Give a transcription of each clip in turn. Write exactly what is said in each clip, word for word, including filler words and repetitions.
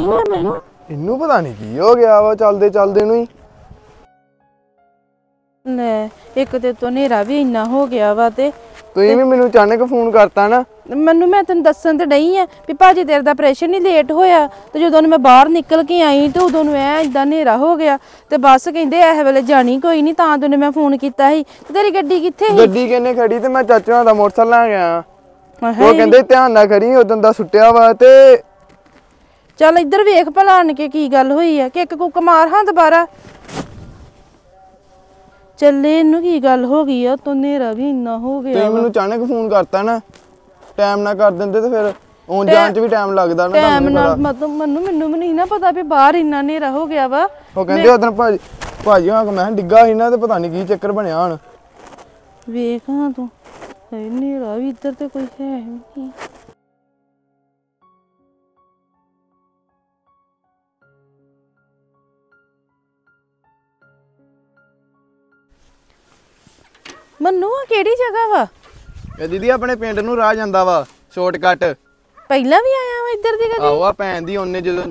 ਹੋਇਆ ਮੈਨੂੰ? ਇਹਨੂੰ ਪਤਾ ਨਹੀਂ ਕੀ ਹੋ ਗਿਆ ਵਾ ਚੱਲਦੇ ਚੱਲਦੇ ਨੂੰ ਹੀ। ਲੈ ਇੱਕ ਤੇ ਤੋਂ ਹਨੇਰਾ ਵੀ ਇੰਨਾ ਹੋ ਗਿਆ ਵਾ ਤੇ ਤੁਸੀਂ ਵੀ ਮੈਨੂੰ ਅਚਾਨਕ ਫੋਨ ਕਰਤਾ ਨਾ। ਮੈਨੂੰ ਮੈਂ ਤੈਨੂੰ ਦੱਸਣ ਤੇ ਡਈ ਆ ਵੀ ਭਾਜੀ ਤੇਰੇ ਦਾ ਆਪਰੇਸ਼ਨ ਹੀ ਲੇਟ ਹੋਇਆ ਤੇ ਜਦੋਂ ਮੈਂ ਬਾਹਰ ਨਿਕਲ ਕੇ ਆਈ ਤੇ ਉਦੋਂ ਨੂੰ ਐ ਇਦਾਂ ਹਨੇਰਾ ਹੋ ਗਿਆ ਤੇ ਬੱਸ ਕਹਿੰਦੇ ਇਹ ਵੇਲੇ ਜਾਣੀ ਕੋਈ ਨਹੀਂ ਤਾਂ ਤੈਨੂੰ ਮੈਂ ਫੋਨ ਕੀਤਾ ਸੀ। ਤੇ ਤੇਰੀ ਗੱਡੀ ਕਿੱਥੇ ਸੀ? ਗੱਡੀ ਕਿੰਨੇ ਖੜੀ ਤੇ ਮੈਂ ਚਾਚੇ ਨਾਲ ਦਾ ਮੋਟਰਸਾਈਕਲ ਲੈ ਗਿਆ। ਉਹ ਕਹਿੰਦੇ ਧਿਆਨ ਨਾਲ ਖੜੀ ਉਦੋਂ ਦਾ ਸੁੱਟਿਆ ਵਾ ਤੇ ਚੱਲ ਇੱਧਰ ਵੇਖ ਭਲਾ ਆਣ ਕੇ ਕੀ ਗੱਲ ਹੋਈ ਆ ਕਿ ਇੱਕ ਕੁੱਕ ਮਾਰ ਹਾਂ ਦੁਬਾਰਾ ਚੱਲੇ ਇਹਨੂੰ ਕੀ ਗੱਲ ਹੋ ਗਈ ਆ ਤੋਂ ਹਨੇਰਾ ਵੀ ਇੰਨਾ ਹੋ ਗਿਆ। ਤੁਸੀਂ ਮੈਨੂੰ ਅਚਾਨਕ ਫੋਨ ਕਰਤਾ ਨਾ ਟਾਈਮ ਨਾ ਕਰ ਦਿੰਦੇ ਤੇ ਫਿਰ ਆਉਣ ਜਾਣ 'ਚ ਵੀ ਟਾਈਮ ਲੱਗਦਾ ਨਾ। ਟਾਈਮ ਨਾਲ ਮਤਲਬ ਮੈਨੂੰ ਮੈਨੂੰ ਵੀ ਨਹੀਂ ਨਾ ਪਤਾ ਵੀ ਬਾਹਰ ਇੰਨਾ ਹਨੇਰਾ ਹੋ ਗਿਆ ਵਾ। ਉਹ ਕਹਿੰਦੇ ਉਦੋਂ ਭਾਜੀ ਭਾਜੀ ਹਾਂ ਮੈਂ ਡਿੱਗਾ ਸੀ ਨਾ ਤੇ ਪਤਾ ਨਹੀਂ ਕੀ ਚੱਕਰ ਬਣਿਆ ਹੁਣ। ਵੇਖ ਹਾਂ ਤੂੰ ਹਨੇਰਾ ਵੀ ਇੱਧਰ ਤੇ ਕੋਈ ਹੈ ਨਹੀਂ। ਮੰਨੂ ਆ ਕਿਹੜੀ ਜਗ੍ਹਾ ਵਾ? ਇਹ ਦੀਦੀ ਆਪਣੇ ਪਿੰਡ ਨੂੰ ਰਾਹ ਜਾਂਦਾ ਵਾ ਸ਼ਾਰਟਕਟ। ਪਹਿਲਾਂ ਵੀ ਆਇਆ ਵਾ ਇੱਧਰ ਦੀ ਕਦੇ? ਆਹੋ ਆ ਭੈਣ ਦੀ ਉਹਨੇ ਜਦੋਂ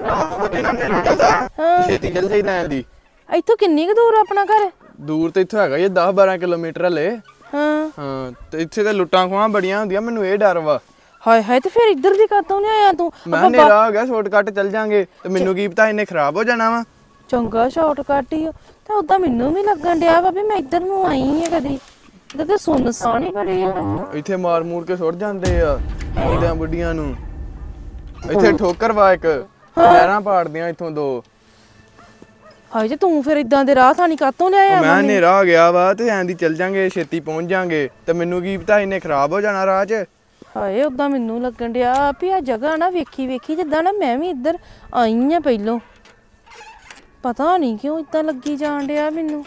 ਛੇਤੀ ਚੱਲ ਜਾਈ ਲੈਣ ਦੀ। ਇੱਥੋਂ ਕਿੰਨੀ ਕੁ ਦੂਰ ਆ ਆਪਣਾ ਘਰ? ਦੂਰ ਤੇ ਇੱਥੋਂ ਹੈਗਾ ਇਹ ਦਸ ਬਾਰਾਂ ਕਿਲੋਮੀਟਰ ਹਲੇ। ਹਾਂ ਹਾਂ ਤੇ ਇੱਥੇ ਤੇ ਲੁੱਟਾਂ ਖੋਹਾਂ ਬੜੀਆਂ ਹੁੰਦੀਆਂ ਮੈਨੂੰ ਇਹ ਡਰ ਵਾ। ਹਾਏ ਹਾਏ ਤੇ ਫਿਰ ਇੱਧਰ ਦੀ ਕਾਤੋਂ ਨਹੀਂ ਆਇਆ ਤੂੰ? ਮੈਂ ਹਨੇਰਾ ਹੋ ਗਿਆ ਸ਼ਾਰਟਕਟ ਚੱਲ ਜਾਾਂਗੇ ਤੇ ਮੈਨੂੰ ਕੀ ਪਤਾ ਇਹਨੇ ਖਰਾਬ ਹੋ ਜਾਣਾ ਵਾ। ਚੰਗਾ ਸ਼ਾਰਟਕਟ ਹੀ ਤੇ ਉਦਾਂ ਮੈਨੂੰ ਵੀ ਲੱਗਣ ਡਿਆ ਵਾ ਵੀ ਮੈਂ ਇੱਧਰ ਨੂੰ ਆਈ ਆ ਕਦੀ। ਤੇ ਤੇ ਸੁੰਨਸਾਨ ਹੀ ਬੜੇ ਆ। ਇੱਥੇ ਮਾਰ ਮੂਰ ਕੇ ਸੁੱਟ ਜਾਂਦੇ ਆ ਬੁੱਢਿਆਂ ਬੁੱਢੀਆਂ ਨੂੰ। ਇੱਥੇ ਠੋਕਰ ਵਾ ਇੱਕ ਨਹਿਰਾਂ ਪਾੜਦੀਆਂ ਇੱਥੋਂ ਦੋ। ਹਾਏ ਜੇ ਤੂੰ ਫਿਰ ਇਦਾਂ ਦੇ ਰਾਹ ਥਾਣੀ ਕਾਤੋਂ ਲਿਆਇਆ? ਮੈਂ ਹਨੇਰਾ ਹੋ ਗਿਆ ਵਾ ਤੇ ਐਂ ਦੀ ਚੱਲ ਜਾਾਂਗੇ ਛੇਤੀ ਪਹੁੰਚ ਜਾਾਂਗੇ ਤੇ ਮੈਨੂੰ ਕੀ ਪਤਾ ਇਹਨੇ ਖਰਾਬ ਹੋ ਜਾਣਾ ਰਾਹ 'ਚ। ਹਾਏ ਉਦਾਂ ਮੈਨੂੰ ਲੱਗਣ ਡਿਆ ਵੀ ਆ ਜਗ੍ਹਾ ਨਾ ਵੇਖੀ ਵੇਖੀ ਜਿੱਦਾਂ ਨਾ ਮੈਂ ਵੀ ਇੱਧਰ ਆਈ ਆ ਪਹਿਲੋਂ। ਪਤਾ ਨਹੀਂ ਕਿਉਂ ਇਦਾਂ ਲੱਗੀ ਜਾਣ ਡਿਆ ਮੈਨੂੰ।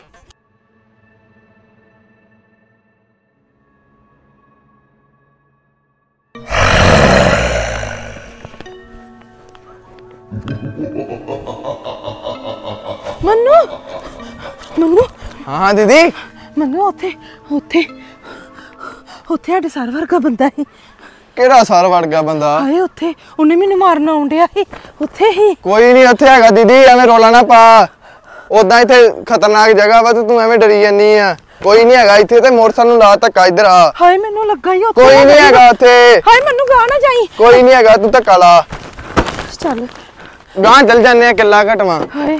ਮੰਨੂ ਮੰਨੂ ਹਾਂ ਦੀਦੀ ਮੰਨੂ ਉੱਥੇ ਉੱਥੇ ਉੱਥੇ ਸਾਡੇ ਸਰ ਵਰਗਾ ਬੰਦਾ ਸੀ। ਕਿਹੜਾ ਸਰ ਵੜ ਗਿਆ ਬੰਦਾ? ਹਾਏ ਉੱਥੇ ਉਹਨੇ ਮੈਨੂੰ ਮਾਰਨ ਆਉਣ ਡਿਆ ਸੀ ਉੱਥੇ ਹੀ। ਕੋਈ ਨਹੀਂ ਉੱਥੇ ਹੈਗਾ ਦੀਦੀ ਐਵੇਂ ਰੋਲਾ ਨਾ ਪਾ। ਉਦਾਂ ਇੱਥੇ ਖਤਰਨਾਕ ਜਗ੍ਹਾ ਵਾ ਤੇ ਤੂੰ ਐਵੇਂ ਡਰੀ ਜਾਨੀ ਆ। ਕੋਈ ਨਹੀਂ ਹੈਗਾ ਇੱਥੇ ਤੇ ਮੋਟਰਸਾਈਕਲ ਨੂੰ ਲਾ ਧੱਕਾ ਇੱਧਰ ਆ। ਹਾਏ ਮੈਨੂੰ ਲੱਗਾ ਹੀ ਉੱਥੇ ਕੋਈ ਨਹੀਂ ਹੈਗਾ ਉੱਥੇ। ਹਾਏ ਮੈਨੂੰ ਗਾਹ ਨਾ ਜਾਈ। ਕੋਈ ਨਹੀਂ ਹੈਗਾ ਤੂੰ ਧੱਕਾ ਲਾ। ਚੱਲ ਗਾਂ ਚੱਲ ਜਾਂਦੇ ਆ ਕਿੱਲਾ ਘਟਵਾ। ਹਾਏ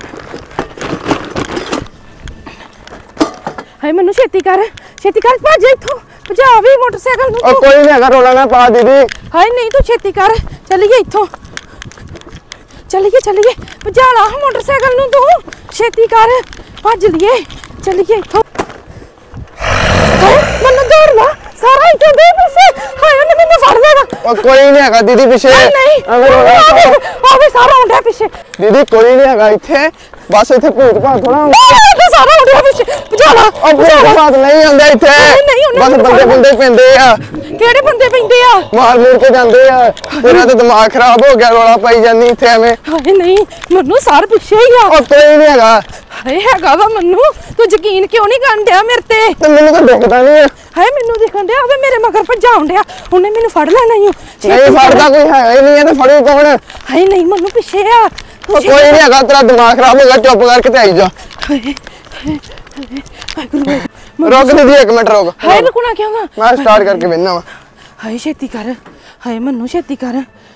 ਹਾਏ ਮੈਨੂੰ ਛੇਤੀ ਕਰ ਛੇਤੀ ਕਰ ਭੱਜ ਇੱਥੋਂ ਭਜਾ ਵੀ ਮੋਟਰਸਾਈਕਲ ਨੂੰ। ਉਹ ਕੋਈ ਨਹੀਂ ਹੈਗਾ ਰੋਲਾ ਨਾ ਪਾ ਦੀਦੀ। ਹਾਏ ਨਹੀਂ ਤੂੰ ਛੇਤੀ ਕਰ ਚੱਲੀਏ ਇੱਥੋਂ ਚੱਲੀਏ ਚੱਲੀਏ ਭਜਾ ਲਾ ਮੋਟਰਸਾਈਕਲ ਨੂੰ ਤੂੰ ਛੇਤੀ ਕਰ ਭੱਜ ਲਈਏ ਚੱਲੀਏ ਇੱਥੋਂ। ਹਾਏ ਮੈਨੂੰ ਦੌੜ ਲਾ ਸਾਰਾ ਇੱਥੋਂ ਦੇ ਪਿੱਛੇ। ਹਾਏ ਉਹਨੇ ਮੈਨੂੰ ਫੜ ਲੈਣਾ। ਉਹ ਕੋਈ ਨਹੀਂ ਹੈਗਾ ਦੀਦੀ ਪਿੱਛੇ। ਨਹੀਂ ਆਵੇ ਸਾਰਾ ਹੁੰਦਾ ਪਿੱਛੇ। ਦੀਦੀ ਕੋਈ ਨਹੀਂ ਹੈਗਾ ਇੱਥੇ ਬਸ ਇੱਥੇ ਭੂਤ ਭਾਤ ਥੋੜਾ ਹੁੰਦਾ ਸਾਰਾ ਹੁੰਦਾ ਪਿੱਛੇ ਭਜਾ ਲਾ। ਉਹ ਭੂਤ ਭਾਤ ਨਹੀਂ ਹੁੰਦਾ ਇੱਥੇ ਬਸ ਬੰਦੇ ਬੰਦੇ ਪੈਂਦੇ ਆ। ਕਿਹੜੇ ਬੰਦੇ ਪੈਂਦੇ ਆ? ਮਾਰ ਮੂਰ ਕੇ ਜਾਂਦੇ ਆ। ਤੇਰਾ ਤਾਂ ਦਿਮਾਗ ਖਰਾਬ ਹੋ ਗਿਆ ਰੌਲਾ ਪਾਈ ਜਾਂਦੀ ਇੱਥੇ ਐਵੇਂ। ਹਾਏ ਨਹੀਂ ਮੈਨੂੰ ਸਾਰ ਪਿੱਛੇ ਹੀ ਆ। ਉਹ ਕੋਈ ਨਹੀਂ ਹੈਗਾ। ਹਾਏ ਹੈਗਾ ਵਾ ਮੈਨੂੰ ਤੂੰ ਯਕੀਨ ਕਿਉਂ ਨਹੀਂ ਕਰਨ ਡਿਆ ਮੇਰੇ ਤੇ? ਤੇ ਮੈਨੂੰ ਤਾਂ ਦਿਖਦਾ ਨਹੀਂ। ਹਾਏ ਮੈਨੂੰ ਦਿਖਣ ਡਿਆ ਵੇ ਮੇਰੇ ਮਗਰ ਭਜਾਉਣ ਡਿਆ ਉਹਨੇ ਮੈਨੂੰ ਫੜ ਲੈਣਾ ਹੀ। ਨਹੀਂ ਫੜਦਾ ਕੋਈ ਹੈ ਹੀ ਨਹੀਂ ਹੈ ਤੇ ਫੜੀ ਕੌਣ? ਹਾਏ ਨਹੀਂ ਮੈਨੂੰ ਪਿੱਛੇ ਆ। ਉਹ ਕੋਈ ਨਹੀਂ ਹੈਗਾ ਤੇਰਾ ਦਿਮਾਗ ਖਰਾਬ ਹੋ ਗਿਆ ਚੁੱਪ ਕਰਕੇ ਤੇ ਆਈ ਜਾ। ਰੁਕ ਦੀਦੀ ਇੱਕ ਮਿੰਟ ਰੁਕ। ਹਾਏ ਰੁਕਣਾ ਕਿਉਂ ਵਾ? ਮੈਂ ਸਟਾਰਟ ਕਰਕੇ ਵੇਖਣਾ ਵਾ। ਹਾਏ ਛੇਤੀ ਕਰ ਹਾਏ ਮੈਨੂੰ ਛੇਤੀ ਕਰ।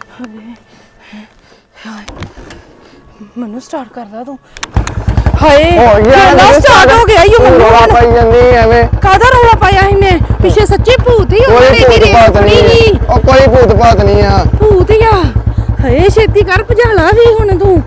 ਮੈਨੂੰ ਸਟਾਰਟ ਕਰਦਾ ਤੂੰ। ਹਾਏ ਰੌਲਾ ਸਟਾਰਟ ਹੋ ਗਿਆ ਈ। ਮੈਨੂੰ ਰੌਲਾ ਪਾਈ ਜਾਂਦੀ ਐਵੇਂ। ਕਾਹਦਾ ਰੌਲਾ ਪਾਇਆ ਸੀ ਮੈਂ? ਪਿੱਛੇ ਸੱਚੀ ਭੂਤ ਹੀ ਕੋਈ ਭੂਤ ਭਾਤ ਨਹੀਂ। ਉਹ ਕੋਈ ਭੂਤ ਭਾਤ ਨਹੀਂ ਆ। ਭੂਤ ਹੀ ਆ। ਹਾਏ ਛੇਤੀ ਕਰ ਭਜਾ ਲਾ ਵੀ ਹੁਣ ਤੂੰ।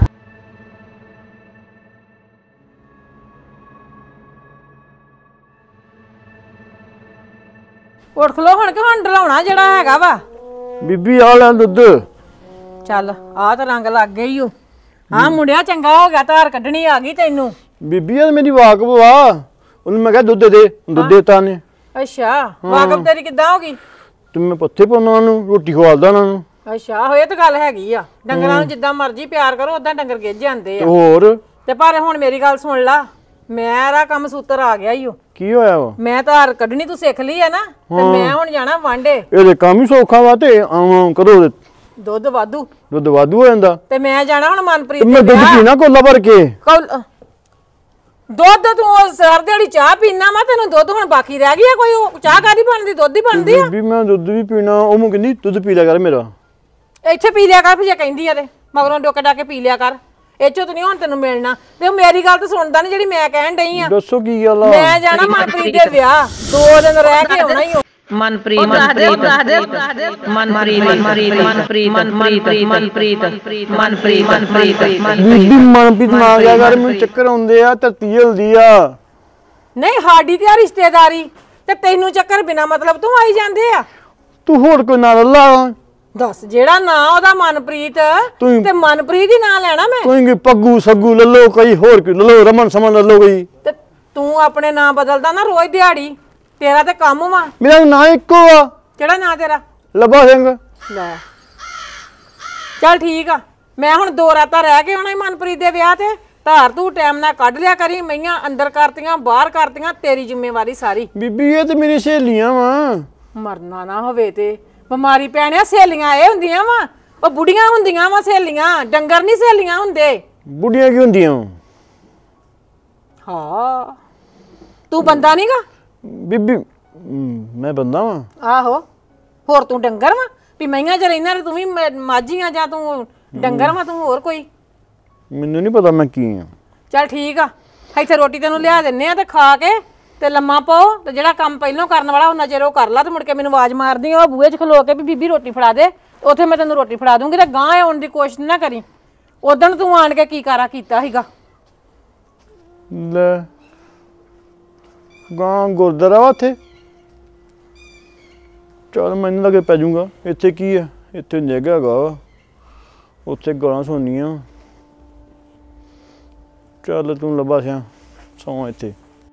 ਉੱਠ ਖਲੋ ਹੁਣ ਕਿ ਹੁਣ ਢਲਾਉਣਾ ਜਿਹੜਾ ਹੈਗਾ ਵਾ। ਬੀਬੀ ਆ ਲੈ ਦੁੱਧ। ਚੱਲ ਆ ਤਾਂ ਰੰਗ ਲੱਗ ਗਈ ਓ। ਹਾਂ ਮੁੰਡਿਆ ਚੰਗਾ ਹੋ ਗਿਆ ਧਾਰ ਕੱਢਣੀ ਆ ਗਈ ਤੈਨੂੰ। ਬੀਬੀ ਆ ਮੇਰੀ ਵਾਕਫ ਵਾ ਉਹਨੂੰ ਮੈਂ ਕਿਹਾ ਦੁੱਧ ਦੇ ਦੁੱਧ ਦੇਤਾ ਨੇ। ਅੱਛਾ ਵਾਕਫ ਤੇਰੀ ਕਿੱਦਾਂ ਹੋ ਗਈ? ਤੇ ਮੈਂ ਪੱਥੇ ਪਾਉਣਾ ਉਹਨੂੰ ਰੋਟੀ ਖਵਾਲਦਾ ਉਹਨਾਂ ਨੂੰ। ਅੱਛਾ ਹੋਏ ਤਾਂ ਗੱਲ ਹੈਗੀ ਆ ਡੰਗਰਾਂ ਨੂੰ ਜਿੱਦਾਂ ਮਰਜ਼ੀ ਪਿਆਰ ਕਰੋ ਉਦਾਂ ਡੰਗਰ ਗਿੱਝ ਜਾਂਦੇ ਆ। ਹੋਰ ਤੇ ਪਰ ਹੁਣ ਮੇਰੀ ਗੱਲ ਸੁਣ ਲਾ ਮੇਰਾ ਕੰਮ ਸੂਤਰ ਆ ਗਿਆ ਈ ਓ। ਕੀ ਹੋਇਆ ਵਾ? ਮੈਂ ਧਾਰ ਕੱਢਣੀ ਤੂੰ ਸਿੱਖ ਲਈ ਆ ਨਾ ਤੇ ਮੈਂ ਹੁਣ ਜਾਣਾ ਵਾਂਡੇ। ਇਹਦੇ ਕੰਮ ਹੀ ਸੌਖਾ ਵਾ ਤੇ ਆਵਾਂ ਕਰੋ। ਦੁੱਧ ਵਾਧੂ ਦੁੱਧ ਵਾਧੂ ਹੋ ਜਾਂਦਾ ਤੇ ਮੈਂ ਜਾਣਾ ਹੁਣ ਮਨਪ੍ਰੀਤ ਤੇ ਮੈਂ ਦੇ ਦੁੱਧ ਵਿਆਹ। ਪੀਣਾ ਕੋਲਾ ਭਰ ਕੇ ਕੌਲ- ਦੁੱਧ ਤੂੰ ਉਹ ਸਰ ਦਿਹਾੜੀ ਚਾਹ ਪੀਣਾ ਵਾ ਤੈਨੂੰ ਦੁੱਧ ਹੁਣ ਬਾਕੀ ਰਹਿ ਗਿਆ ਕੋਈ ਉਹ ਚਾਹ ਕਾਦੀ ਬਣਦੀ ਦੁੱਧ ਹੀ ਬਣਦੀ ਆ ਬੀਬੀ ਮੈਂ ਦੁੱਧ ਵੀ ਪੀਣਾ ਉਹ ਮੈਨੂੰ ਕਹਿੰਦੀ ਦੁੱਧ ਪੀ ਲਿਆ ਕਰ ਮੇਰਾ ਇੱਥੇ ਪੀ ਲਿਆ ਕਰ ਫਿਰ ਜੇ ਕਹਿੰਦੀ ਆ ਤੇ ਮਗਰੋਂ ਡੋਕੇ ਡਾਕੇ ਪੀ ਲਿਆ ਕਰ ਇਹ ਚੋਂ ਤਾਂ ਨਹੀਂ ਹੁਣ ਤੈਨੂੰ ਮਿਲਣਾ ਤੇ ਉਹ ਮੇਰੀ ਗੱਲ ਤਾਂ ਸੁਣਦਾ ਨਹੀਂ ਜਿਹੜੀ ਮੈਂ ਕਹਿਣ ਡਈ ਆ ਦੱਸੋ ਕੀ ਗੱਲ ਆ ਮੈਂ ਜਾਣਾ ਮਨਪ੍ਰੀਤ ਦੇ ਵਿਆਹ ਦੋ ਦਿਨ ਰਹਿ ਕੇ ਆਉਣਾ ਹੀ ਮਨਪ੍ਰੀਤ ਮਨਪ੍ਰੀਤ ਮਨਪ੍ਰੀਤ ਮਨਪ੍ਰੀਤ ਮਨਪ੍ਰੀਤ ਮਨਪ੍ਰੀਤ ਮਨਪ੍ਰੀਤ ਮਨਪ੍ਰੀਤ ਮਨਪ੍ਰੀਤ ਬੀਬੀ ਮਨਪ੍ਰੀਤ ਨਾ ਗਿਆ ਕਰ ਮੈਨੂੰ ਚੱਕਰ ਆਉਂਦੇ ਆ ਧਰਤੀ ਹਿਲਦੀ ਆ ਨਹੀਂ ਸਾਡੀ ਤੇ ਆ ਰਿਸ਼ਤੇਦਾਰੀ ਤੇ ਤੈਨੂੰ ਚੱਕਰ ਬਿਨਾ ਮਤਲਬ ਤੂੰ ਆਈ ਜਾਂਦੇ ਆ ਤੂੰ ਹੋਰ ਕੋਈ ਨਾ ਲਾ ਦੱਸ ਜਿਹੜਾ ਨਾਂ ਉਹਦਾ ਮਨਪ੍ਰੀਤ ਤੂੰ- ਤੇ ਮਨਪ੍ਰੀਤ ਹੀ ਨਾਂ ਲੈਣਾ ਮੈਂ ਤੂੰ ਕੀ ਪੱਗੂ ਸੱਗੂ ਲੱਲੋ ਕਈ ਹੋਰ ਕੀ ਲੱਲੋ ਰਮਨ ਸਮਨ ਲੱਲੋ ਗਈ ਤੇ ਤੂੰ ਆਪਣੇ ਨਾਂ ਬਦਲਦਾ ਨਾ ਰੋਜ਼ ਦਿਹਾੜੀ ਤੇਰਾ ਤੇ ਕੰਮ ਵਾ ਮੇਰਾ ਨਾਂ ਇੱਕੋ ਆ ਕਿਹੜਾ ਨਾਂ ਤੇਰਾ ਲੱਭਾ ਸਿੰਘ ਲੈ ਚੱਲ ਠੀਕ ਆ ਮੈਂ ਹੁਣ ਦੋ ਰਾਤਾਂ ਰਹਿ ਕੇ ਆਉਣਾ ਈ ਮਨਪ੍ਰੀਤ ਦੇ ਵਿਆਹ ਤੇ ਧਾਰ ਤੂੰ ਟਾਈਮ ਨਾਲ ਕੱਢ ਲਿਆ ਕਰੀ ਮਈਆਂ ਅੰਦਰ ਕਰਤੀਆਂ ਬਾਹਰ ਕਰਤੀਆਂ ਤੇਰੀ ਜ਼ਿੰਮੇਵਾਰੀ ਸਾਰੀ ਬੀਬੀ ਇਹ ਤੇ ਮੇਰੀ ਸਹੇਲੀਆਂ ਵਾ ਮਰਨਾ ਨਾ ਹੋਵੇ ਤੇ ਬਿਮਾਰੀ ਪੈਣਿਆ ਸਹੇਲੀਆਂ ਇਹ ਹੁੰਦੀਆਂ ਵਾ ਉਹ ਬੁੜੀਆਂ ਹੁੰਦੀਆਂ ਵਾ ਸਹੇਲੀਆਂ ਡੰਗਰ ਨਹੀਂ ਸਹੇਲੀਆਂ ਹੁੰਦੇ ਬੁੱਢੀਆਂ ਕੀ ਹੁੰਦੀਆਂ ਹਾਂ ਤੂੰ ਬੰਦਾ ਨਹੀਂਗਾ ਬੀਬੀ ਹਮ, ਮੈਂ ਬੰਦਾ ਵਾਂ ਆਹੋ ਹੋਰ ਤੂੰ ਡੰਗਰ ਵਾ ਵੀ ਮਈਆਂ ਚ ਰਹਿਣਾ ਤੂੰ ਵੀ ਮਾਝੀਆਂ ਜਾਂ ਤੂੰ ਡੰਗਰ ਵਾ ਤੂੰ ਹੋਰ ਕੋਈ ਮੈਨੂੰ ਨਹੀਂ ਪਤਾ ਮੈਂ ਕੀ ਆ ਚੱਲ ਠੀਕ ਆ ਇੱਥੇ ਰੋਟੀ ਤੈਨੂੰ ਲਿਆ ਦਿੰਨੇ ਆ ਤੇ ਖਾ ਕੇ ਤੇ ਲੰਮਾ ਪਾਓ ਤੇ ਜਿਹੜਾ ਕੰਮ ਪਹਿਲਾਂ ਕਰਨ ਵਾਲਾ ਉਹਨਾਂ ਚਿਰ ਉਹ ਕਰ ਲਾ ਤੇ ਮੁੜ ਕੇ ਮੈਨੂੰ ਆਵਾਜ਼ ਮਾਰਦੀ ਆ ਬੂਹੇ 'ਚ ਖਲੋ ਕੇ ਵੀ ਬੀਬੀ ਰੋਟੀ ਫੜਾ ਦੇ ਉੱਥੇ ਮੈਂ ਤੈਨੂੰ ਰੋਟੀ ਫੜਾ ਦੂੰਗੀ ਤੇ ਗਾਂ ਆਉਣ ਦੀ ਕੋਸ਼ਿਸ਼ ਨਾ ਕਰੀ ਉਦਣ ਤੂੰ ਆਣ ਕੇ ਕੀ ਕਾਰਾ ਕੀਤਾ ਸੀਗਾ ਲੈ ਗਾਂ ਗੁਰਦੁਆਰਾ ਵਾ ਉੱਥੇ ਚਲ ਮੈਨੂੰ ਲੱਗੇ ਪੈ ਜਾਊਗਾ ਇੱਥੇ ਕੀ ਆ ਇੱਥੇ ਜਗ੍ਹਾ ਹੈਗਾ ਵਾ ਉੱਥੇ ਗਾਲਾਂ ਸੁਣਨੀਆਂ ਚੱਲ ਤੂੰ ਲੱਭਾ ਸਿਆ ਸੌਂ ਇੱਥੇ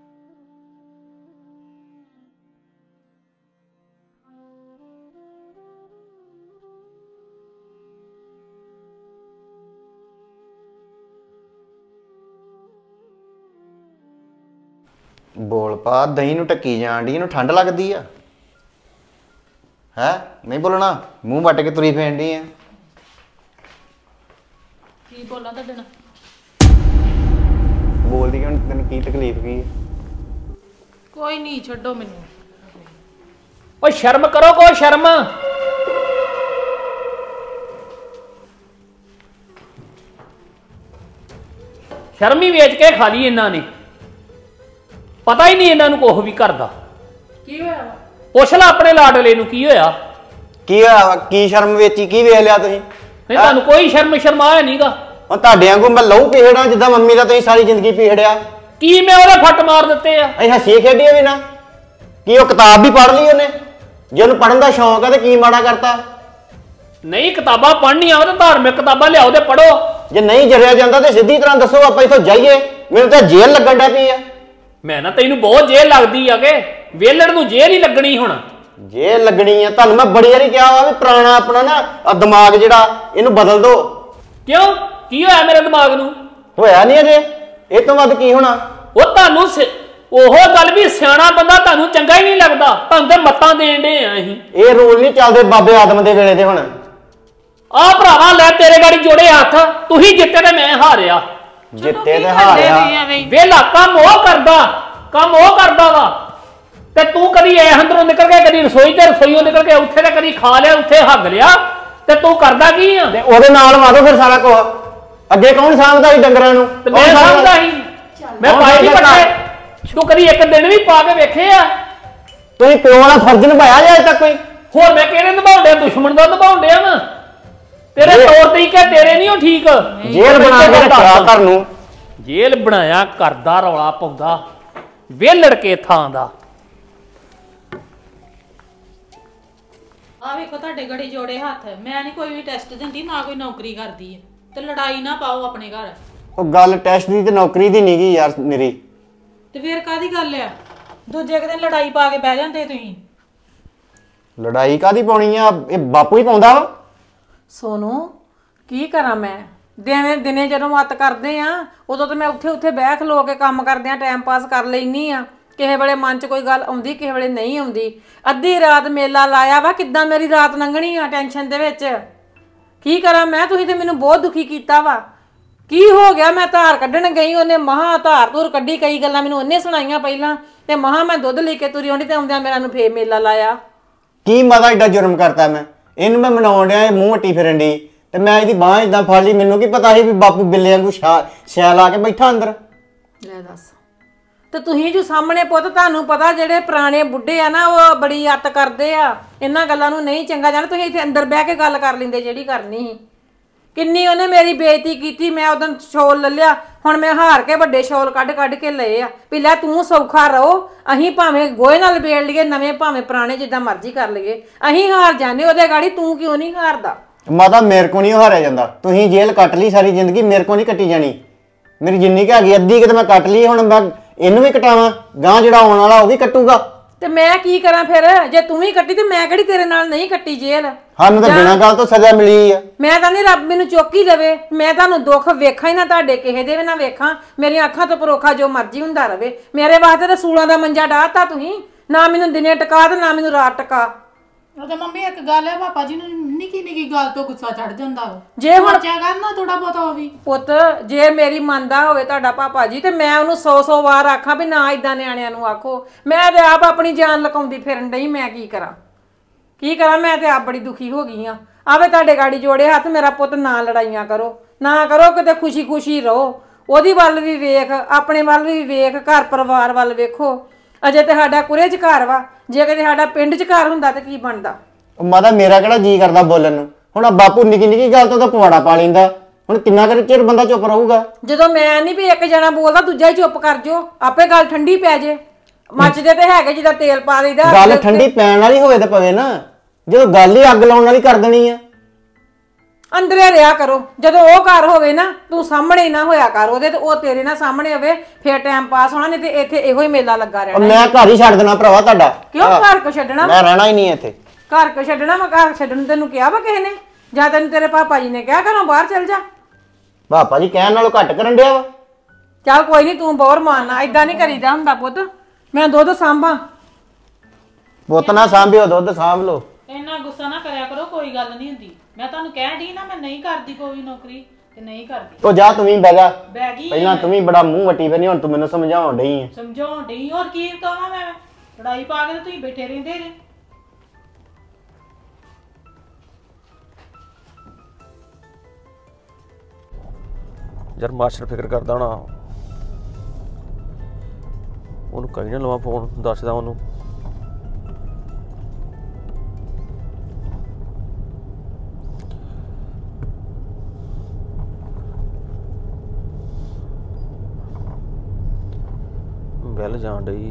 ਬੋਲ ਪਾ ਦਹੀਂ ਨੂੰ ਟੱਕੀ ਜਾਣ ਦੀ ਇਹਨੂੰ ਠੰਡ ਲੱਗਦੀ ਆ ਹੈ ਨਹੀਂ ਬੋਲਣਾ ਮੂੰਹ ਵੱਟ ਕੇ ਤੁਰੀ ਫੇਂਡੀ ਆ ਕੀ ਬੋਲਾਂ ਤੁਹਾਡੇ ਨਾਲ ਬੋਲਦੀ ਕਿਉਂ ਨੀ? ਤੈਨੂੰ ਕੀ ਤਕਲੀਫ ਕੀ ਕੋਈ ਨਹੀਂ ਛੱਡੋ ਮੈਨੂੰ ਓ ਸ਼ਰਮ ਕਰੋ ਕੋਈ ਸ਼ਰਮ ਸ਼ਰਮ ਹੀ ਵੇਚ ਕੇ ਖਾ ਲਈ ਇਹਨਾਂ ਨੇ ਪਤਾ ਹੀ ਨਹੀਂ ਇਹਨਾਂ ਨੂੰ ਕੁਛ ਵੀ ਕਰਦਾ ਕੀ ਹੋਇਆ ਪੁੱਛ ਲੈ ਆਪਣੇ ਲਾਡਲੇ ਨੂੰ ਕੀ ਹੋਇਆ ਕੀ ਹੋਇਆ ਕੀ ਸ਼ਰਮ ਵੇਚੀ ਕੀ ਵੇਖ ਲਿਆ ਤੁਸੀਂ ਨਹੀਂ ਤੁਹਾਨੂੰ ਕੋਈ ਸ਼ਰਮ ਸ਼ਰਮਾ ਹੈ ਨਹੀਂਗਾ ਹੁਣ ਤੁਹਾਡੇ ਵਾਂਗੂ ਮੈਂ ਲਹੂ ਪੀਹੜਾ ਜਿੱਦਾਂ ਮੰਮੀ ਦਾ ਤੁਸੀਂ ਸਾਰੀ ਜ਼ਿੰਦਗੀ ਪੀਹੜਿਆ ਕੀ ਮੈਂ ਉਹਦੇ ਫੱਟ ਮਾਰ ਦਿੱਤੇ ਆ ਅਸੀਂ ਹੱਸੀ ਖੇਡੀਏ ਵੀ ਨਾ ਕੀ ਉਹ ਕਿਤਾਬ ਵੀ ਪੜ੍ਹ ਲਈ ਉਹਨੇ ਜੇ ਉਹਨੂੰ ਪੜ੍ਹਨ ਦਾ ਸ਼ੌਂਕ ਹੈ ਤੇ ਕੀ ਮਾੜਾ ਕਰਤਾ ਨਹੀਂ ਕਿਤਾਬਾਂ ਪੜ੍ਹਨੀਆਂ ਉਹ ਤੇ ਧਾਰਮਿਕ ਕਿਤਾਬਾਂ ਲਿਆਓ ਤੇ ਪੜੋ ਜੇ ਨਹੀਂ ਜਰਿਆ ਜਾਂਦਾ ਤੇ ਸਿੱਧੀ ਤਰ੍ਹਾਂ ਦੱਸੋ ਆਪਾਂ ਇੱਥੋਂ ਜਾਈਏ ਮੈਨੂੰ ਤਾਂ ਜੇਲ੍ਹ ਲੱਗਣ ਡੈ ਪਈ ਆ ਮੈਂ ਨਾ ਤੈਨੂੰ ਬਹੁਤ ਜੇਲ੍ਹ ਲੱਗਦੀ ਆ ਕਿ ਵੇਲੜ ਨੂੰ ਜੇਲ੍ਹ ਹੀ ਲੱਗਣੀ ਹੁਣ ਜੇਲ੍ਹ ਲੱਗਣੀ ਆ ਤੁਹਾਨੂੰ ਮੈਂ ਬੜੀ ਵਾਰੀ ਕਿਹਾ ਵਾ ਵੀ ਪੁਰਾਣਾ ਆਪਣਾ ਨਾ ਆਹ ਦਿਮਾਗ ਜਿਹੜਾ ਇਹਨੂੰ ਬਦਲ ਦੋ ਕਿਉਂ ਕੀ ਹੋਇਆ ਮੇਰੇ ਦਿਮਾਗ ਨੂੰ ਹੋਇਆ ਨਹੀਂ ਅਜੇ ਇਹ ਤੋਂ ਵੱਧ ਕੀ ਹੋਣਾ ਉਹ ਤੁਹਾਨੂੰ ਸਿ- ਉਹ ਗੱਲ ਵੀ ਸਿਆਣਾ ਬੰਦਾ ਤੁਹਾਨੂੰ ਚੰਗਾ ਹੀ ਨਹੀਂ ਲੱਗਦਾ ਤੁਹਾਨੂੰ ਤੇ ਮੱਤਾਂ ਦੇਣ ਦੇ ਆ ਅਸੀਂ ਇਹ ਰੂਲ ਨਹੀਂ ਚੱਲਦੇ ਬਾਬੇ ਆਦਮ ਦੇ ਵੇਲੇ ਦੇ ਹੁਣ ਆ ਭਰਾਵਾ ਲੈ ਤੇਰੇ ਗਾੜੀ ਜੋੜੇ ਹੱਥ ਤੂੰ ਹੀ ਜਿੱਤੇ ਤੇ ਮੈਂ ਹਾਰਿਆ ਜਿੱਤੇ ਤੇ ਹਾਰਿਆ ਵੇਲਾ ਕੰਮ ਉਹ ਕਰਦਾ ਕੰਮ ਉਹ ਕਰਦਾ ਵਾ ਤੇ ਤੂੰ ਕਦੀ ਐ ਅੰਦਰੋਂ ਨਿਕਲ ਕੇ ਕਦੀ ਰਸੋਈ ਤੇ ਰਸੋਈਓਂ ਨਿਕਲ ਕੇ ਉੱਥੇ ਤੇ ਕਦੀ ਖਾ ਲਿਆ ਉੱਥੇ ਹੱਗ ਲਿਆ ਤੇ ਤੂੰ ਕਰਦਾ ਕੀ ਆ ਤੇ ਉਹਦੇ ਨਾਲ ਵਾਦੋ ਫਿਰ ਸਾਰਾ ਕੁਝ ਅੱਗੇ ਕੌਣ ਸਾਂਭਦਾ ਸੀ ਡੰਗਰਾਂ ਨੂੰ ਤੇ ਮੈਂ ਸਮਝਦਾ ਸੀ ਮੈਂ ਪਾਈ ਨਹੀਂ ਪੱਟੇ ਤੂੰ ਕਦੀ ਇੱਕ ਦਿਨ ਵੀ ਪਾ ਕੇ ਵੇਖੇ ਆ ਤੁਸੀਂ ਪਿਓ ਦਾ ਫਰਜ਼ ਨਿਭਾਇਆ ਜੇ ਅਜੇ ਤੱਕ ਕੋਈ ਹੋਰ ਮੈਂ ਕਿਹੜੇ ਨਿਭਾਉਂਦੇ ਦੁਸ਼ਮਣ ਦਾ ਨਿਭਾਉਂਦੇ ਆ ਵਾ ਤੇਰੇ ਤੌਰ ਤਰੀਕੇ ਤੇਰੇ ਨਹੀਂ ਉਹ ਠੀਕ ਜੇਲ੍ਹ ਬਣਾ ਕੇ ਰੱਖਿਆ ਘਰ ਨੂੰ ਜੇਲ੍ਹ ਬਣਾਇਆ ਕਰਦਾ ਰੌਲਾ ਪਾਉਂਦਾ ਵੇਲੜ ਕੇ ਥਾਂ ਦਾ ਆ ਵੇਖੋ ਤੁਹਾਡੇ ਗੜੀ ਜੋੜੇ ਹੱਥ ਮੈਂ ਨਹੀਂ ਕੋਈ ਵੀ ਟੈਸਟ ਦਿੰਦੀ ਨਾ ਕੋਈ ਨੌਕਰੀ ਕਰਦੀ ਹੈ ਤੇ ਲੜਾਈ ਨਾ ਪਾਓ ਆਪਣੇ ਘਰ ਉਹ ਗੱਲ ਟੈਸਟ ਦੀ ਤੇ ਨੌਕਰੀ ਦੀ ਨਹੀਂ ਗਈ ਯਾਰ ਮੇਰੀ ਤੇ ਫੇਰ ਕਾਦੀ ਗੱਲ ਆ ਦੂਜੇ ਕੁ ਦਿਨ ਲੜਾਈ ਪਾ ਕੇ ਬਹਿ ਜਾਂਦੇ ਤੁਸੀਂ ਲੜਾਈ ਕਾਦੀ ਪਾਉਣੀ ਆ ਇਹ ਬਾਪੂ ਹੀ ਪਾਉਂਦਾ ਵਾ ਸੋਨੂੰ ਕੀ ਕਰਾਂ ਮੈਂ ਦਿਨੇ ਦਿਨੇ ਜਦੋਂ ਮੱਤ ਕਰਦੇ ਆ ਉਦੋਂ ਤਾਂ ਮੈਂ ਉੱਥੇ ਉੱਥੇ ਬਹਿ ਖਲੋ ਕੇ ਕੰਮ ਕਰਦੇ ਆ ਟਾਈਮ ਪਾਸ ਕਰ ਲੈਨੀ ਆ ਕਿਸੇ ਵੇਲੇ ਮਨ 'ਚ ਕੋਈ ਗੱਲ ਆਉਂਦੀ ਕਿਸੇ ਵੇਲੇ ਨਹੀਂ ਆਉਂਦੀ ਅੱਧੀ ਰਾਤ ਮੇਲਾ ਲਾਇਆ ਵਾ ਕਿੱਦਾਂ ਮੇਰੀ ਰਾਤ ਲੰਘਣੀ ਆ ਟੈਨਸ਼ਨ ਦੇ ਵਿੱਚ ਕੀ ਕਰਾਂ ਮੈਂ, ਤੁਸੀਂ ਤੇ ਮੈਨੂੰ ਬਹੁਤ ਦੁਖੀ ਕੀਤਾ ਵਾ। ਕੀ ਹੋ ਗਿਆ? ਮੈਂ ਧਾਰ ਕੱਢਣ ਗਈ, ਉਹਨੇ ਮਹਾ ਧਾਰ ਧੂਰ ਕੱਢੀ, ਕਈ ਗੱਲਾਂ ਮੈਨੂੰ ਉਹਨੇ ਸੁਣਾਈਆਂ ਪਹਿਲਾਂ, ਤੇ ਮਹਾ ਮੈਂ ਦੁੱਧ ਲੈ ਕੇ ਤੁਰੀ ਆਉਂਦੀ ਤੇ ਆਉਂਦਿਆਂ ਮੇਰਾ ਨੂੰ ਫੇਰ ਮੇਲਾ ਲਾਇਆ। ਕੀ ਮਾਤਾ ਏਡਾ ਜੁਰਮ ਕਰਤਾ ਮੈਂ? ਇਹਨੂੰ ਮੈਂ ਮਨਾਉਣ ਡਿਆ, ਇਹ ਮੂੰਹ ਵੱਟੀ ਫਿਰਨ ਦੀ, ਤੇ ਮੈਂ ਇਹਦੀ ਬਾਂਹ ਇਦਾਂ ਫੜ ਲਈ। ਮੈਨੂੰ ਕੀ ਪਤਾ ਸੀ ਵੀ ਬਾਪੂ ਬਿੱਲੇ ਵਾਂਗੂ ਛਿਆ ਲਾ ਕੇ ਬੈਠਾ ਅੰਦਰ। ਲੈ ਦੱਸ, ਤੇ ਤੁਸੀਂ ਜੋ ਸਾਹਮਣੇ ਪੁੱਤ, ਤੁਹਾਨੂੰ ਪਤਾ ਜਿਹੜੇ ਪੁਰਾਣੇ ਬੁੱਢੇ ਆ ਨਾ ਉਹ ਬੜੀ ਅੱਤ ਕਰਦੇ ਆ, ਇਹਨਾਂ ਗੱਲਾਂ ਨੂੰ ਨਹੀਂ ਚੰਗਾ ਜਾਣਾ। ਤੁਸੀਂ ਇੱਥੇ ਅੰਦਰ ਬਹਿ ਕੇ ਗੱਲ ਕਰ ਲੈਂਦੇ ਜਿਹੜੀ ਕਰਨੀ ਸੀ। ਕਿੰਨੀ ਉਹਨੇ ਮੇਰੀ ਬੇਇੱਜ਼ਤੀ ਕੀਤੀ। ਮੈਂ ਉਦੋਂ ਸ਼ੋਲ ਲੈ ਲਿਆ, ਹੁਣ ਮੈਂ ਹਾਰ ਕੇ ਵੱਡੇ ਸ਼ੋਲ ਕੱਢ ਕੱਢ ਕੇ ਲਏ ਆ ਵੀ ਲੈ ਤੂੰ ਸੌਖਾ ਰਹੋ, ਅਸੀਂ ਭਾਵੇਂ ਗੋਹੇ ਨਾਲ ਬੇੜ ਲਈਏ ਨਵੇਂ ਭਾਵੇਂ ਪੁਰਾਣੇ, ਜਿੱਦਾਂ ਮਰਜ਼ੀ ਕਰ ਲਈਏ, ਅਸੀਂ ਹਾਰ ਜਾਂਦੇ ਉਹਦੇ ਗਾੜੀ, ਤੂੰ ਕਿਉਂ ਨਹੀਂ ਹਾਰਦਾ? ਮਾਤਾ ਮੇਰੇ ਕੋ ਨਹੀਂ ਹਾਰਿਆ ਜਾਂਦਾ। ਤੁਸੀਂ ਜੇਲ੍ਹ ਕੱਟ ਲਈ ਸਾਰੀ ਜ਼ਿੰਦਗੀ, ਮੇਰੇ ਕੋ ਨਹੀਂ ਕੱਟੀ ਜਾਣੀ। ਮੇਰੀ ਜਿੰਨੀ ਕੁ ਹੈਗੀ ਅੱਧੀ ਕਿਤੇ ਮੈਂ ਕੱਟ ਲਈ, ਹੁਣ ਮੈਂ ਇਹਨੂੰ ਵੀ ਕਟਾਵਾਂ, ਗਾਂ ਜਿਹੜਾ ਆਉਣ ਵਾਲਾ ਉਹ ਵੀ ਕੱਟੂਗਾ। ਤੇ ਮੈਂ ਕੀ ਕਰਾਂ ਫਿਰ? ਜੇ ਤੂੰ ਵੀ ਕੱਟੀ ਤੇ ਮੈਂ ਕਿਹੜੀ ਤੇਰੇ ਨਾਲ ਨਹੀਂ ਕੱਟੀ ਜੇਲ੍ਹ? ਸਾਨੂੰ ਤਾਂ ਬਿਨਾਂ ਗੱਲ ਤੋਂ ਸਜ਼ਾ ਮਿਲੀ ਆ। ਮੈਂ ਤਾਂ ਨਹੀਂ, ਰੱਬ ਮੈਨੂੰ ਚੁੱਕ ਹੀ ਲਵੇ। ਮੈਂ ਤੁਹਾਨੂੰ ਦੁੱਖ ਵੇਖਾਂ ਹੀ ਨਾ, ਤੁਹਾਡੇ ਕਿਸੇ ਦੇ ਵੀ ਨਾ ਵੇਖਾਂ, ਮੇਰੀਆਂ ਅੱਖਾਂ ਤੋਂ ਪਰੋਖਾ ਜੋ ਮਰਜ਼ੀ ਹੁੰਦਾ ਰਵੇ। ਮੇਰੇ ਵਾਸਤੇ ਤਾਂ ਸੂਲਾਂ ਦਾ ਮੰਜਾ ਡਾਹਤਾ ਤੁਸੀਂ, ਨਾ ਮੈਨੂੰ ਦਿਨੇ ਟਕਾ ਤੇ ਨਾ ਮੈਨੂੰ ਰਾਤ ਟਕਾ। ਉਹ ਤਾਂ ਮੰਮੀ ਇੱਕ ਗੱਲ ਹੈ, ਪਾਪਾ ਜੀ ਨੂੰ ਨਿੱਕੀ ਨਿੱਕੀ ਗੱਲ ਤੋਂ ਗੁੱਸਾ ਚੜ ਜਾਂਦਾ ਵਾ। ਜੇ ਹੁਣ ਚਾ ਕਰਨਾ ਥੋੜਾ ਬਹੁਤਾ ਉਹ ਵੀ ਪੁੱਤ, ਜੇ ਮੇਰੀ ਮੰਨਦਾ ਹੋਵੇ ਤੁਹਾਡਾ ਪਾਪਾ ਜੀ, ਤੇ ਮੈਂ ਉਹਨੂੰ ਸੌ ਸੌ ਵਾਰ ਆਖਾਂ ਵੀ ਨਾ ਇਦਾਂ ਨਿਆਣਿਆਂ ਨੂੰ ਆਖੋ। ਮੈਂ ਤੇ ਆਪ ਆਪਣੀ ਜਾਨ ਲਕਾਉਂਦੀ ਫਿਰਨ ਡਈ, ਮੈਂ ਕੀ ਕਰਾਂ ਕੀ ਕਰਾਂ? ਮੈਂ ਤੇ ਆਪ ਬੜੀ ਦੁਖੀ ਹੋ ਗਈ ਆ। ਆਵੇ ਤੁਹਾਡੇ ਗਾੜੀ ਜੋੜੇ ਹੱਥ, ਮੇਰਾ ਪੁੱਤ ਨਾ ਲੜਾਈਆਂ ਕਰੋ, ਨਾ ਕਰੋ, ਕਿਤੇ ਖੁਸ਼ੀ ਖੁਸ਼ੀ ਰਹੋ। ਉਹਦੀ ਵੱਲ ਵੀ ਵੇਖ, ਆਪਣੇ ਵੱਲ ਵੀ ਵੇਖ, ਘਰ ਪਰਿਵਾਰ ਵੱਲ ਵੇਖੋ। ਅਜੇ ਤੇ ਸਾਡਾ ਕੁਰੇ 'ਚ ਘਰ ਵਾ, ਜੇ ਕਿਤੇ ਸਾਡਾ ਪਿੰਡ 'ਚ ਘਰ ਹੁੰਦਾ ਤੇ ਕੀ ਬਣਦਾ? ਮਾਤਾ ਮੇਰਾ ਕਿਹੜਾ ਜੀ ਕਰਦਾ ਬੋਲਣ ਨੂੰ? ਹੁਣ ਬਾਪੂ ਨਿੱਕੀ ਨਿੱਕੀ ਗੱਲ ਤੋਂ ਤਾਂ ਪਵਾੜਾ ਪਾ ਲੈਂਦਾ। ਹੁਣ ਕਿੰਨਾ ਕੁ ਚਿਰ ਬੰਦਾ ਚੁੱਪ ਰਹੂਗਾ? ਜਦੋਂ ਮੈਂ ਨਹੀਂ ਵੀ ਇੱਕ ਜਣਾ ਬੋਲਦਾ ਦੂਜਾ ਹੀ ਚੁੱਪ ਕਰ ਜੋ, ਆਪੇ ਗੱਲ ਠੰਡੀ ਪੈ ਜੇ। ਮੱਚਦੇ ਤੇ ਹੈਗੇ ਜਿੱਦਾਂ ਤੇਲ ਪਾ ਲਈਦਾ। ਗੱਲ ਠੰਡੀ ਪੈਣ ਵਾਲੀ ਹੋਵੇ ਤਾਂ ਪਵੇ ਨਾ, ਜਦੋਂ ਗੱਲ ਹੀ ਅੱਗ ਲਾਉਣ ਵਾਲੀ ਕਰ ਦੇਣੀ ਆ। ਅੰਦਰੇ ਰਿਹਾ ਕਰੋ, ਜਦੋਂ ਉਹ ਘਰ ਹੋਵੇ ਨਾ, ਤੂੰ ਸਾਹਮਣੇ ਨਾ ਹੋਇਆ ਕਰ ਉਹਦੇ, ਤੇ ਉਹ ਤੇਰੇ ਨਾਲ ਸਾਹਮਣੇ ਹੋਵੇ, ਫੇਰ ਟਾਈਮ ਪਾਸ ਹੋਣਾ। ਨਹੀਂ ਤੇ ਇੱਥੇ ਇਹੋ ਹੀ ਮੇਲਾ ਲੱਗਾ ਰਹਿਣਾ। ਮੈਂ ਘਰ ਹੀ ਛੱਡ ਦੇਣਾ ਭਰਾਵਾ ਤੁਹਾਡਾ। ਕਿਉਂ ਘਰ ਕੋ ਛੱਡਣਾ? ਮੈਂ ਰਹਿਣਾ ਹੀ ਨਹੀਂ ਇੱਥੇ। ਘਰ ਕੋ ਛੱਡਣਾ? ਮੈਂ ਘਰ ਛੱਡਣ ਤੈਨੂੰ ਕਿਹਾ ਵਾ ਕਿਸੇ ਨੇ? ਜਾਂ ਤੈਨੂੰ ਤੇਰੇ ਪਾਪਾ ਜੀ ਨੇ ਕਿਹਾ ਘਰੋਂ ਬਾਹਰ ਚੱਲ ਜਾ? ਪਾਪਾ ਜੀ ਕਹਿਣ ਨਾਲੋਂ ਘੱਟ ਕਰਨ ਡਿਆ ਵਾ। ਚੱਲ ਕੋਈ ਨਹੀਂ, ਤੂੰ ਬੋਰ ਮਾਰਨਾ, ਏਦਾਂ ਨਹੀਂ ਕਰੀਦਾ ਹੁੰਦਾ ਪੁੱਤ। ਮੈਂ ਦੁੱਧ ਸਾਂਭਾਂ? ਪੁੱਤ ਨਾ ਸਾਂਭਿਓ, ਦੁੱਧ ਸਾਂਭ ਲੋ। ਇੰਨਾ ਗੁੱਸਾ ਨਾ ਕਰਿਆ ਕਰੋ, ਕੋਈ ਗੱਲ ਨਹੀਂ ਹੁੰਦੀ। ਮੈਂ ਤੁਹਾਨੂੰ ਕਹਿਣ ਡਈ ਨਾ, ਮੈਂ ਨਹੀਂ ਕਰਦੀ ਕੋਈ ਨੌਕਰੀ, ਤੇ ਨਹੀਂ ਕਰਦੀ। ਉਹ ਜਾ ਤੂੰ ਵੀ ਬਹਿ ਜਾ। ਬਹਿ ਗਈ ਪਹਿਲਾਂ ਤੂੰ ਵੀ ਬੜਾ ਮੂੰਹ ਵੱਟੀ ਫਿਰਨੀ, ਹੁਣ ਤੂੰ ਮੈਨੂੰ ਸਮਝਾਉਣ ਡਈ ਹੈ। ਸਮਝਾਉਣ ਡਈ, ਹੋਰ ਕੀ ਕਹਾਂ ਮੈਂ? ਲੜਾਈ ਪਾ ਕੇ ਤੇ ਤੁਸੀਂ ਬੈਠੇ ਰਹਿੰਦੇ ਜੇ। ਯਾਰ ਮਾਸਟਰ ਫਿਕਰ ਕਰਦਾ ਹੋਣਾ, ਉਹਨੂੰ ਕਹੀ ਨਾ ਲਵਾਂ ਫੋਨ, ਦੱਸਦਾ ਉਹਨੂੰ। ਬੈਲ ਜਾਣ ਡਈ।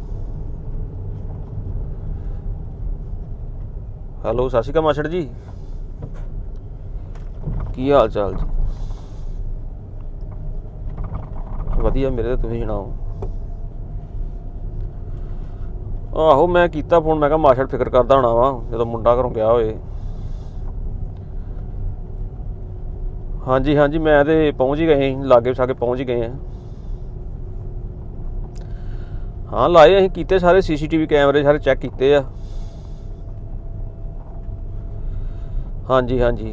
ਹੈਲੋ, ਸਤਿ ਸ਼੍ਰੀ ਅਕਾਲ ਮਾਸਟਰ ਜੀ, ਕੀ ਹਾਲ ਚਾਲ ਜੀ? ਵਧੀਆ ਮੇਰੇ, ਤੇ ਤੁਸੀਂ ਸੁਣਾਓ? ਆਹੋ ਮੈਂ ਕੀਤਾ ਫੋਨ, ਮੈਂ ਕਿਹਾ ਮਾਸਟਰ ਫਿਕਰ ਕਰਦਾ ਹੋਣਾ ਵਾ ਜਦੋਂ ਮੁੰਡਾ ਘਰੋਂ ਗਿਆ ਹੋਏ। ਹਾਂਜੀ ਹਾਂਜੀ, ਮੈਂ ਤੇ ਪਹੁੰਚ ਹੀ ਗਏ, ਲਾਗੇ ਸਾਗੇ ਪਹੁੰਚ ਹੀ ਗਏ ਹਾਂ। ਹਾਂ ਲਾਏ ਅਸੀਂ, ਕੀਤੇ ਸਾਰੇ ਸੀ ਸੀ ਟੀ ਵੀ ਕੈਮਰੇ ਸਾਰੇ ਚੈੱਕ ਕੀਤੇ ਆ। ਹਾਂਜੀ ਹਾਂਜੀ,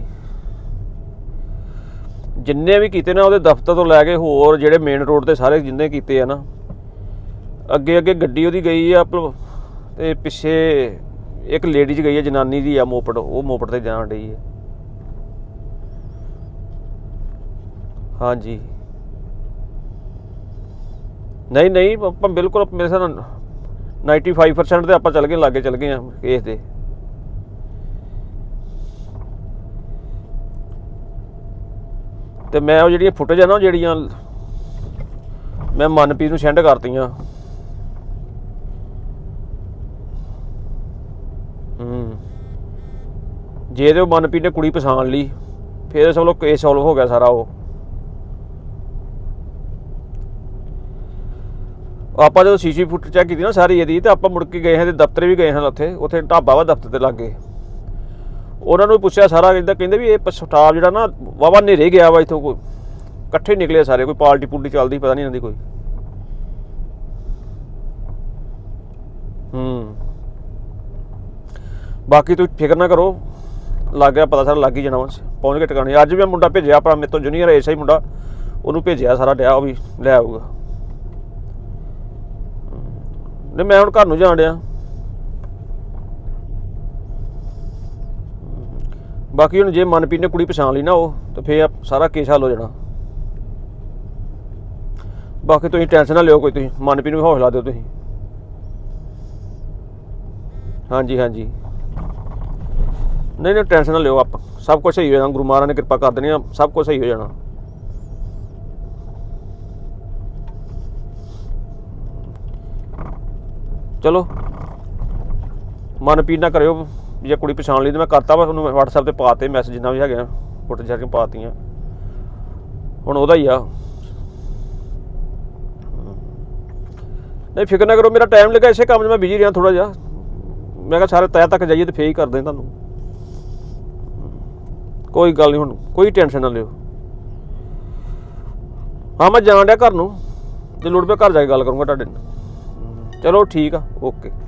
ਜਿੰਨੇ ਵੀ ਕੀਤੇ ਨਾ ਉਹਦੇ ਦਫ਼ਤਰ ਤੋਂ ਲੈ ਕੇ ਹੋਰ ਜਿਹੜੇ ਮੇਨ ਰੋਡ ਤੇ ਸਾਰੇ ਜਿੰਨੇ ਕੀਤੇ ਆ ਨਾ, ਅੱਗੇ ਅੱਗੇ ਗੱਡੀ ਉਹਦੀ ਗਈ ਆ, ਤੇ ਪਿੱਛੇ ਇੱਕ ਲੇਡੀਜ਼ ਗਈ ਆ, ਜਨਾਨੀ ਦੀ ਆ ਮੋਪੜ, ਉਹ ਮੋਪੜ ਤੇ ਜਾਣ ਡਈ ਹੈ। ਹਾਂਜੀ ਨਹੀਂ ਨਹੀਂ, ਆਪਾਂ ਬਿਲਕੁਲ ਮੇਰੇ ਹਿਸਾਬ ਨਾਲ ਨਾਈਨਟੀ ਫਾਈਵ ਪਰਸੈਂਟ ਤੇ ਆਪਾਂ ਚੱਲ ਗਏ, ਲਾਗੇ ਚੱਲ ਗਏ ਆ ਕੇਸ ਦੇ। ਤੇ ਮੈਂ ਉਹ ਜਿਹੜੀਆਂ ਫੁਟੇਜ ਆ ਨਾ, ਜਿਹੜੀਆਂ ਮੈਂ ਮਨਪ੍ਰੀਤ ਨੂੰ ਸੈਂਡ ਕਰਤੀਆਂ। ਹੂੰ, ਜੇ ਤੇ ਉਹ ਮਨਪ੍ਰੀਤ ਨੇ ਕੁੜੀ ਪਛਾਣ ਲਈ, ਫਿਰ ਸਭ ਲੋਕ ਕੇਸ ਸੋਲਵ ਹੋ ਗਿਆ ਸਾਰਾ। ਉਹ ਆਪਾਂ ਜਦੋਂ ਸੀ ਸੀ ਫੁਟ ਚੈੱਕ ਕੀਤੀ ਨਾ ਸਾਰੀ ਇਹਦੀ, ਤੇ ਆਪਾਂ ਮੁੜ ਕੇ ਗਏ ਹਾਂ ਤੇ ਦਫ਼ਤਰ ਵੀ ਗਏ ਹਾਂ। ਉੱਥੇ ਉੱਥੇ ਢਾਬਾ ਵਾ ਦਫ਼ਤਰ ਦੇ ਲਾਗੇ, ਉਹਨਾਂ ਨੂੰ ਪੁੱਛਿਆ ਸਾਰਾ, ਇੱਦਾਂ ਕਹਿੰਦੇ ਵੀ ਇਹ ਸਟਾਫ ਜਿਹੜਾ ਨਾ ਵਾਹਵਾ ਹਨੇਰੇ ਗਿਆ ਵਾ, ਇੱਥੋਂ ਕੋਈ ਇਕੱਠੇ ਨਿਕਲੇ ਸਾਰੇ, ਕੋਈ ਪਾਰਟੀ ਪੂਰਟੀ ਚੱਲਦੀ ਪਤਾ ਨਹੀਂ ਇਹਨਾਂ ਦੀ ਕੋਈ। ਹੂੰ, ਬਾਕੀ ਤੁਸੀਂ ਫਿਕਰ ਨਾ ਕਰੋ, ਲੱਗ ਗਿਆ ਪਤਾ ਸਾਰਾ, ਲੱਗ ਹੀ ਜਾਣਾ ਵਾ। ਪਹੁੰਚ ਕੇ ਟਿਕਾਣੇ। ਅੱਜ ਮੈਂ ਮੁੰਡਾ ਭੇਜਿਆ ਆਪਣਾ ਮੇਰੇ ਤੋਂ ਜੂਨੀਅਰ ਐਸਾ ਹੀ ਮੁੰਡਾ, ਉਹਨੂੰ ਭੇਜਿਆ ਸਾਰਾ ਡਿਆ, ਉਹ ਵੀ ਲੈ ਆਊਗਾ। ਨਹੀਂ ਮੈਂ ਹੁਣ ਘਰ ਨੂੰ ਜਾਣ ਡਿਆ। ਬਾਕੀ ਹੁਣ ਜੇ ਮਨਪ੍ਰੀਤ ਨੇ ਕੁੜੀ ਪਛਾਣ ਲਈ ਨਾ ਉਹ, ਤਾਂ ਫੇਰ ਸਾਰਾ ਕੇਸ ਹੱਲ ਹੋ ਜਾਣਾ। ਬਾਕੀ ਤੁਸੀਂ ਟੈਨਸ਼ਨ ਨਾ ਲਿਓ ਕੋਈ, ਤੁਸੀਂ ਮਨਪ੍ਰੀਤ ਨੂੰ ਹੌਸਲਾ ਦਿਓ ਤੁਸੀਂ। ਹਾਂਜੀ ਹਾਂਜੀ ਨਹੀਂ ਨਹੀਂ ਟੈਨਸ਼ਨ ਨਾ ਲਿਓ, ਆਪਾਂ ਸਭ ਕੁਝ ਸਹੀ ਹੋ ਜਾਣਾ, ਗੁਰੂ ਮਹਾਰਾਜ ਨੇ ਕਿਰਪਾ ਕਰ ਦੇਣੀ ਆ, ਸਭ ਕੁਝ ਸਹੀ ਹੋ ਜਾਣਾ। ਚਲੋ ਮਨਪ੍ਰੀਤ ਨਾ ਕਰਿਓ, ਜੇ ਕੁੜੀ ਪਛਾਣ ਲਈ ਤਾਂ ਮੈਂ ਕਰਤਾ ਵਾ ਉਹਨੂੰ ਵਟਸਐਪ ਤੇ ਪਾਤੇ ਮੈਸੇਜ ਜਿੰਨਾ ਵੀ ਹੈਗੇ ਫੋਟੋ ਜਾ ਕੇ ਪਾਤੀਆਂ, ਹੁਣ ਉਹਦਾ ਹੀ ਆ। ਨਹੀਂ ਫਿਕਰ ਨਾ ਕਰੋ, ਮੇਰਾ ਟਾਈਮ ਲੱਗਾ ਇਸੇ ਕੰਮ 'ਚ, ਮੈਂ ਬਿਜੀ ਰਿਹਾ ਥੋੜਾ ਜਿਹਾ। ਮੈਂ ਕਿਹਾ ਸਾਰੇ ਤੈਅ ਤੱਕ ਜਾਈਏ ਤੇ ਫੇਰ ਹੀ ਕਰਦੇ ਤੁਹਾਨੂੰ। ਕੋਈ ਗੱਲ ਨਹੀਂ, ਹੁਣ ਕੋਈ ਟੈਨਸ਼ਨ ਨਾ ਲਿਓ। ਹਾਂ ਮੈਂ ਜਾਣ ਡਿਆ ਘਰ ਨੂੰ, ਜੇ ਲੋੜ ਪਏ ਘਰ ਜਾ ਕੇ ਗੱਲ ਕਰੂੰਗਾ ਤੁਹਾਡੇ ਨਾਲ। ਚਲੋ ਠੀਕ ਆ, ਓਕੇ।